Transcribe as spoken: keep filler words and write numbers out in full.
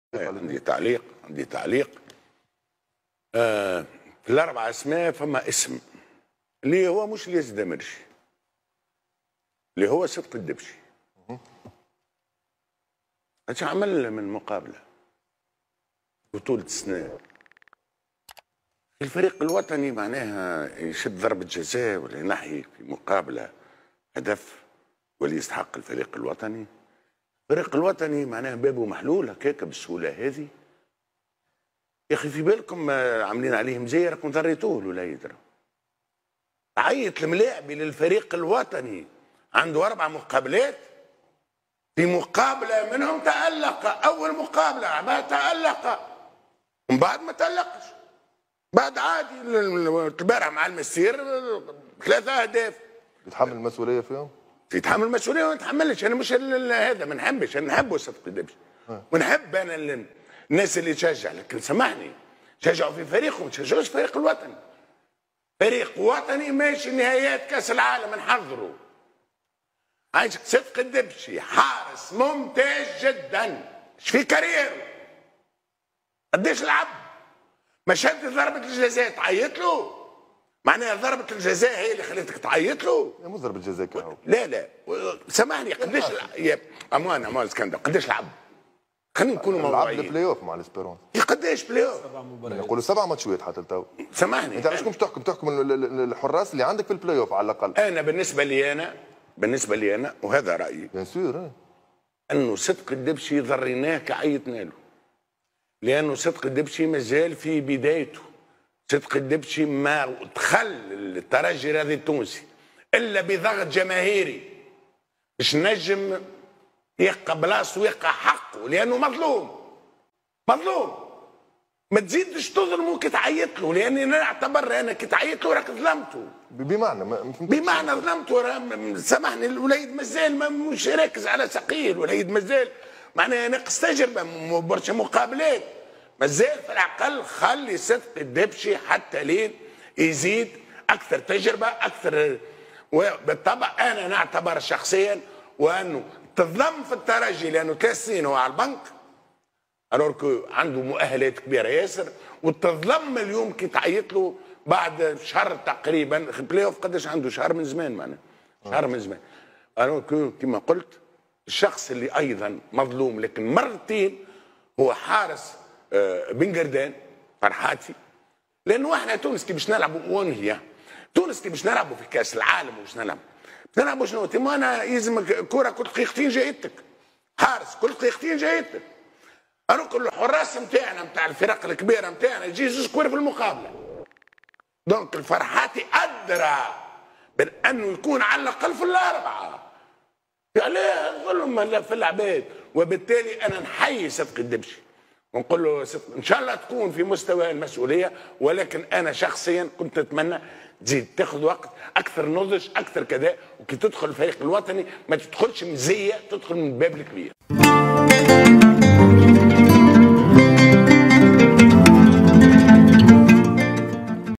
عندي تعليق عندي تعليق آه في الاربع اسماء فما اسم اللي هو مش الياس دمرشي، اللي هو صدق الدبشي. اش عمل من مقابله بطوله السنه الفريق الوطني معناها يشد ضربه جزاء ولا ينحي في مقابله هدف ولا يستحق الفريق الوطني. الفريق الوطني معناها بابه محلول هكاك بالسهوله هذه. يا اخي في بالكم عاملين عليه مزيه راكم ضريتوه الولايد. عيط الملاعبي للفريق الوطني عنده اربع مقابلات، في مقابله منهم تالق، اول مقابله بعد تالق ومن بعد ما تالقش، بعد عادي البارح مع المسير ثلاثه اهداف. يتحمل المسؤوليه فيهم؟ يتحمل المسؤوليه وما يتحملش. انا مش هذا ما نحبش، انا نحبه صدق الدبش ونحب انا الناس اللي تشجع، لكن سامحني شجعوا في فريقهم ما تشجعوش فريق الوطني. فريق وطني ماشي نهائيات كاس العالم نحضروا. عايشك صدق الدبشي حارس ممتاز جدا، ايش في كارير قديش لعب؟ ما شد ضربه الجزاء تعيط له؟ معناها ضربه الجزاء هي اللي خلتك تعيط له؟ مو ضربه جزاء كهو. لا لا سامحني قديش يا امان امان اسكندر قديش لعب؟ خلينا نكونوا موضوعيين. لعب البلاي اوف مع الاسبيرونس. قديش بلاي اوف؟ يقولوا سبع ماتشات حتى تو. سامحني انت علاش كنت تحكم تحكم الحراس اللي عندك في البلاي اوف على الاقل؟ انا بالنسبه لي انا بالنسبه لي انا وهذا رايي بيان سور انه صدق الدبشي ضريناه كعيطنا له، لانه صدق الدبشي مازال في بدايته. صدق الدبشي ما دخل الترجي الرياضي التونسي الا بضغط جماهيري باش نجم يلقى بلاصته ويلقى حقه، لانه مظلوم مظلوم. ما تزيدش تظلمه كي تعيط له، لاني انا نعتبر انا كي تعيط له راك ظلمته. بمعنى ما بمعنى ظلمته. سامحني الوليد مازال مش راكز على ساقيه، الوليد مازال معناها ناقص تجربه برشا مقابلات، مازال في العقل خلي صدق الدبشي حتى لين يزيد اكثر تجربه اكثر. وبالطبع انا نعتبر شخصيا وانه تظلم في الترجي لانه ثلاث سنين هو على البنك، الوركو عنده مؤهلات كبيره ياسر، وتظلم اليوم كي تعيط له بعد شهر تقريبا. البلاي اوف قداش عنده؟ شهر من زمان معناها شهر من زمان. الوركو كما قلت الشخص اللي ايضا مظلوم لكن مرتين هو حارس بن قردان فرحاتي، لانه احنا تونس كي باش نلعبوا وانهي تونس كي باش نلعبوا في كاس العالم وباش نلعبوا نلعبوا شنو؟ تما انا يلزمك كره كل دقيقتين جايتك، حارس كل دقيقتين جايتك. انا كل الحراس نتاعنا نتاع الفرق الكبيره نتاعنا يجي زوج كور في المقابله. دونك الفرحاتي ادرى من انه يكون على الاقل في الاربعه. عليه ظلم في العباد، وبالتالي انا نحيي صدق الدبشي ونقول له ان شاء الله تكون في مستوى المسؤوليه، ولكن انا شخصيا كنت اتمنى تزيد تاخذ وقت اكثر، نضج اكثر كذا، وكي تدخل الفريق الوطني ما تدخلش مزيه، تدخل من الباب الكبير.